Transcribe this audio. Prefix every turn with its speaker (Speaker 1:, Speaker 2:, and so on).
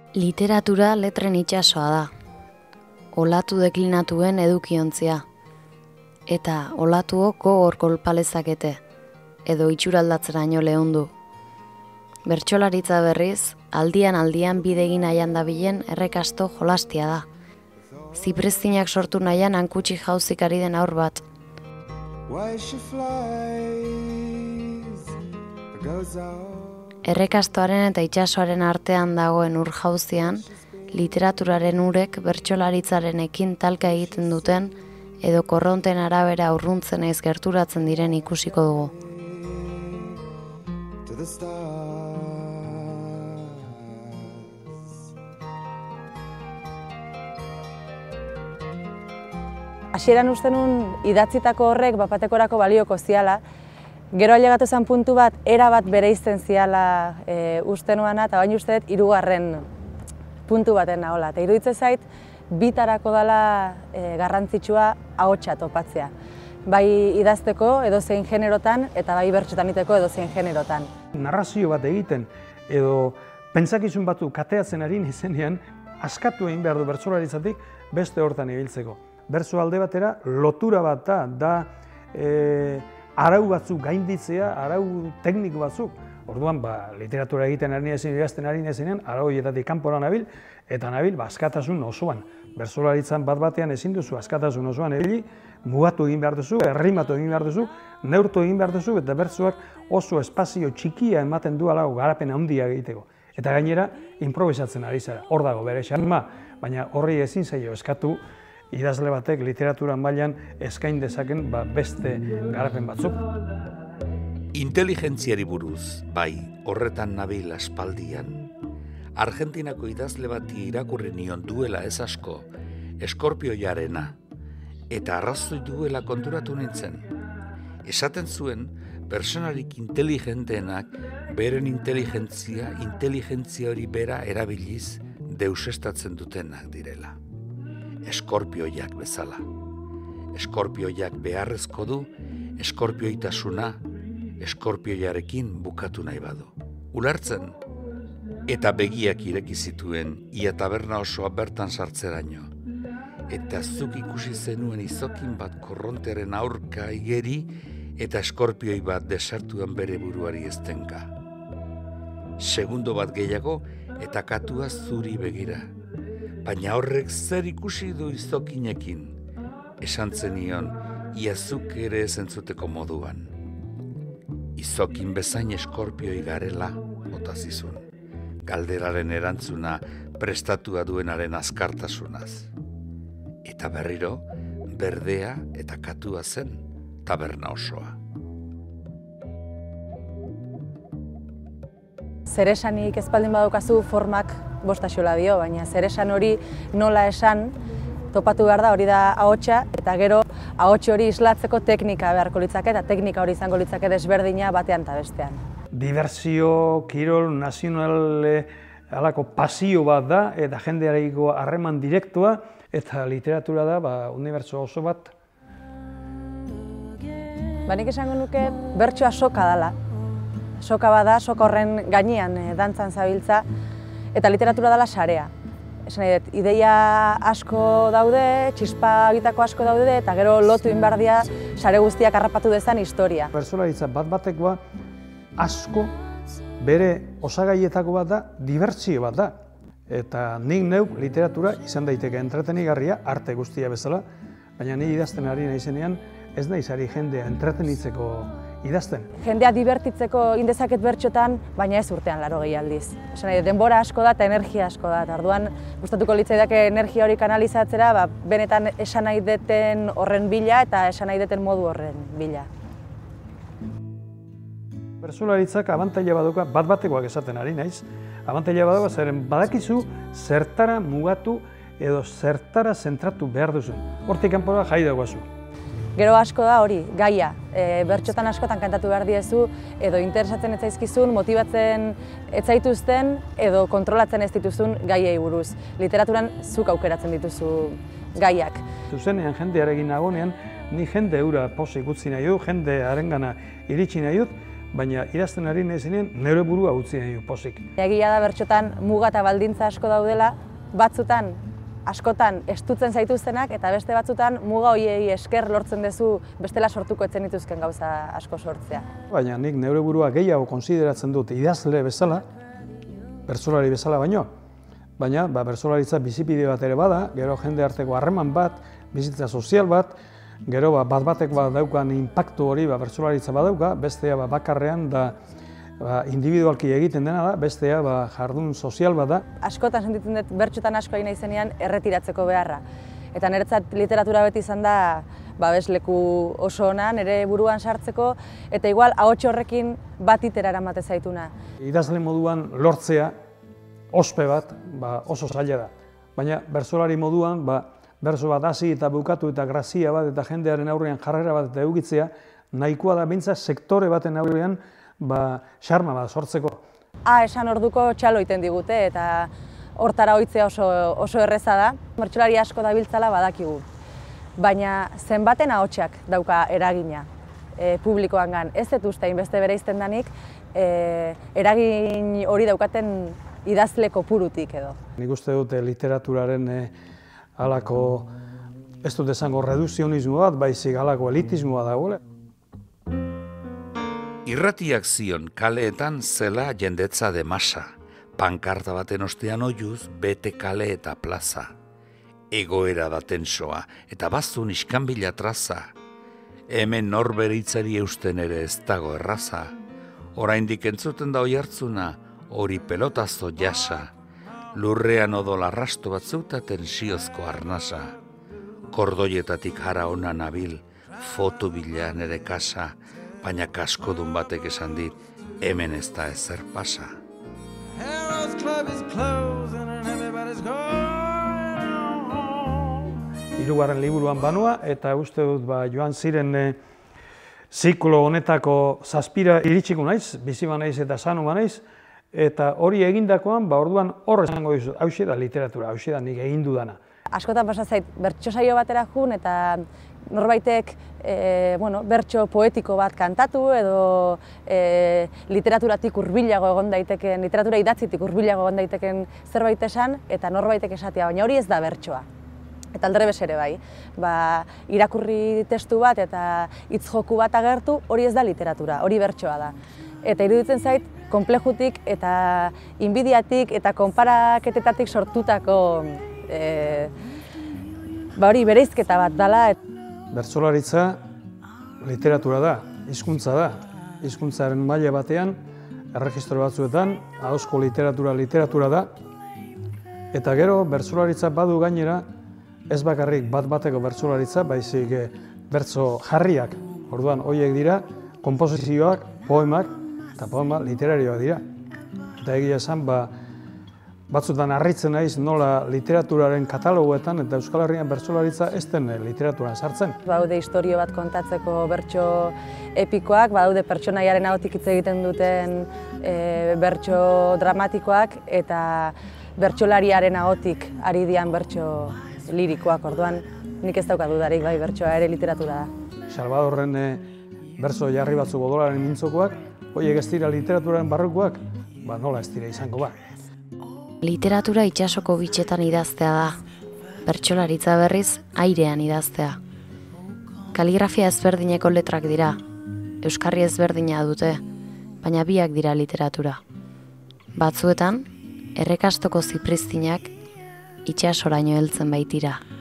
Speaker 1: Literatura letren itsasoa da. Olatu deklinatuen edukiontzia. Eta olatuok gogor kolpa lezakete, edo itxuraldatzeraino lehundu. Bertsolaritza berriz, aldian bidegin nahian dabilen errekasto jolastia da. Zipreztinak sortu nahian hankutsi jauzik ari den aur bat. Errekastoaren eta itsasoaren artean dagoen ur jauzian, literaturaren urek bertsolaritzaren talka egiten duten edo korronten arabera urruntzen ez gerturatzen diren ikusiko dugu.
Speaker 2: Hasieran uste nun idatzitako horrek bapatekorako balioko ziala, gero ailegatu zen puntu bat, era bat bereizten ziala uste nuana, eta baina uste dut hirugarren puntu baten nahola. Eta iruditzen zait, bitarako dela garrantzitsua ahotsa topatzea. Bai idazteko edozein generotan, eta bai bertsotan iteko edozein generotan.
Speaker 3: Narrazio bat egiten, edo pentsakizun batzuk kateatzen ari izenean, askatu egin behar du bertsolaritzatik beste hortan ibiltzeko. Bertso alde batera, lotura bat da arau batzuk gainditzea, arau tekniko batzuk. Orduan, literatura egiten ari nezen, idazten ari nezenean, arau horietatik kanpora nabil, eta nabil askatasun osoan. Bertsolaritzan bat batean ezin duzu askatasun osoan ebili, mugatu egin behar duzu, errimatu egin behar duzu, neurtu egin behar duzu, eta bertsoak oso espazio txikia ematen du alago garapen handia egiteko. Eta gainera, improvisatzen ari zara. Hor dago bere xarma, baina horri ezin zaio eskatu, idazle batek literatura mailan eskain dezaken beste garapen batzuk.
Speaker 4: Inteligentziari buruz, bai, horretan nabil aspaldian. Argentinako idazle bati irakurri nion duela ez asko, Eskorpioiarena, eta arrazoi duela konturatu nintzen. Esaten zuen, personarik inteligenteenak beren inteligentzia hori bera erabiliz deusestatzen dutenak direla. Eskorpioiak bezala. Eskorpioiak beharrezko du, eskorpioitasuna, eskorpioiarekin bukatu nahi badu. Ulertzen? Eta begiak ireki zituen, ia taberna osoa bertan sartzeraino. Eta zuk ikusi zenuen izokin bat korronteren aurka igeri, eta eskorpioi bat desertuan bere buruari eztenka. Segundo bat gehiago, eta katua zuri begira. Baina horrek zer ikusi du izokinekin, esan zenion, ia zuk ere zentzuteko moduan. Izokin bezain eskorpioi garela, bota zizun. Galderaren erantzuna prestatua duenaren azkartasunaz. Eta berriro, berdea eta katua zen taberna osoa.
Speaker 2: Zeresanik ezpaldin badukazu formak bostaxola dio, baina zeresan hori nola esan topatu behar da, hori da ahotsa, eta gero ahots hori islatzeko teknika beharko litzake, eta teknika hori izango litzake desberdina batean eta bestean.
Speaker 3: Diversio, kirol, nazional alako pasio bat da, eta jendearekiko harreman direktua, eta literatura da, unibertso oso bat.
Speaker 2: Nik esango nuke bertsoa soka dela. Soka bada, soka horren gainean dantzan zabiltza, eta literatura dela sarea. Esan nahi dut, ideia asko daude, txispa egitako asko daude, eta gero lotu inbardia sare guztiak harrapatu dezan historia.
Speaker 3: Bertsolaritza bat batekoa asko bere osagaietako bat da, dibertsio bat da. Eta nik neuk literatura izan daiteke entretenigarria, arte guztia bezala, baina ni idazten ari naizenean ez naiz ari jendea entretenitzeko idazten. Jendea
Speaker 2: divertitzeko indezaket bertxotan, baina ez urtean 80 aldiz. Esan nahi, denbora asko da eta energia asko da. Orduan gustatuko litzaidake energia hori kanalizatzera, benetan esan nahi deten horren bila eta esan nahi deten modu horren bila.
Speaker 3: Bertsolaritzak abantaila baduka, bat batekoak esaten ari naiz, abantaila baduka zeren badakizu zertara mugatu edo zertara zentratu behar duzun. Hortik kanpora jai dagoazu.
Speaker 2: Gero asko da hori, gaia. Bertxotan askotan kantatu behar diezu, edo interesatzen ez zaizkizun, motibatzen ez zaituzten, edo kontrolatzen ez dituzun gaiei buruz. Literaturan zuk aukeratzen dituzu gaiak.
Speaker 3: Zuzenean jendearekin nagonean, ni jende eura pozik utzi nahi dut, jende harengana iritsi nahi dut, baina idazten ari nahizenean neure burua utzi nahi pozik.
Speaker 2: Egia da bertxotan muga eta baldintza asko daudela, batzutan askotan estutzen zaituztenak eta beste batzutan muga horiei esker lortzen duzu bestela sortuko etzen dituzken gauza asko sortzea.
Speaker 3: Baina nik neure burua gehiago konsideratzen dut idazle bezala, bertsolari bezala baino, baina bertsolaritza bizipide bat ere bada, gero jende arteko harreman bat, bizitza sozial bat, gero bat-batek daukan inpaktu hori bertsolaritza badauka, bestea bakarrean da individualki egiten dena da, bestea jardun sozial bat da.
Speaker 2: Askotan sentitzen dut bertxotan asko egin izenean erretiratzeko beharra. Eta niretzat literatura beti izan da babesleku oso ona, nire buruan sartzeko, eta igual ahots horrekin bat itera eramate zaituna.
Speaker 3: Idazle moduan lortzea, ospe bat, oso zaila da. Baina bertsolari moduan, bertso bat hasi eta bukatu eta grazia bat eta jendearen aurrean jarrera bat eta eukitzea, nahikoa da behintzat sektore baten aurrean xarma bat sortzeko.
Speaker 2: Esan orduko txalo iten digute eta hortara ohitzea oso erreza da. Bertsolari asko dabiltzala badakigu. Baina zenbaten ahotsak dauka eragina publikoangan. Ez dut uste hainbeste bereizten danik eragin hori daukaten idazle kopurutik edo.
Speaker 3: Nik uste dute literaturaren halako, ez dut esango redukzionismo bat, baizik halako elitismoa dagoela.
Speaker 4: Irratiak zion kaleetan zela jendetza de masa, pankarta baten ostean oiuz bete kale eta plaza. Egoera da tensoa eta bazun iskanbila traza. Hemen norberitzari eusten ere ez dago erraza. Oraindik entzuten da oihartzuna, hori pelotazo jasa. Lurrean odol arrasto bat zeutaten siozko arnasa. Kordoietatik jara ona nabil, foto bila nere kasa, baina kaskodun batek esan dit, hemen ez da ezer pasa.
Speaker 3: Hirugarren liburuan banua, eta uste dut joan ziren ziklo honetako zazpira iritsiko naiz, bizi banaiz eta sanu banaiz, eta hori egindakoan, orduan hor esango dizut, hauxe da literatura, hauxe da nik egin dudana.
Speaker 2: Askotan pasa zait, bertso saio batera jun eta norbaitek bertso poetiko bat kantatu edo literaturatik hurbilago egon daiteken, literatura idatzitik hurbilago egon daiteken zerbait esan eta norbaitek esatea, baina hori ez da bertsoa. Eta aldrebes ere bai, irakurri testu bat eta hitz joku bat agertu, hori ez da literatura, hori bertsoa da. Eta iruditzen zait, konplejutik eta inbidiatik eta konparaketetatik sortutako hori bereizketa bat dela.
Speaker 3: Bertsolaritza literatura da, hizkuntza da. Hizkuntzaren maila batean, erregistro batzuetan, ahozko literatura da. Eta gero, bertsolaritza badu gainera, ez bakarrik bat-bateko bertsolaritza, baizik bertso jarriak. Orduan, horiek dira, konposizioak, poemak, eta poema literarioak dira. Eta egia esan, batzutan harritzen naiz nola literaturaren katalogoetan eta Euskal Herrian bertsolaritza ez den literaturan sartzen.
Speaker 2: Badaude istorio bat kontatzeko bertso epikoak, badaude pertsonaiaren ahotik hitz egiten duten bertso dramatikoak eta bertsolariaren ahotik ari dian bertso lirikoak. Orduan, nik ez daukat dudarik, bertsoa ere literatura da.
Speaker 3: Salvadorren bertso jarri batzuk odolaren mintzokoak, horiek ez dira literaturaren barrukoak, nola ez dira izango ba.
Speaker 1: Literatura itsasoko bitxetan idaztea da, bertsolaritza berriz airean idaztea. Kaligrafia ezberdineko letrak dira, euskarri ezberdina dute, baina biak dira literatura. Batzuetan, errekastoko zipriztinak itsasoraino heltzen baitira.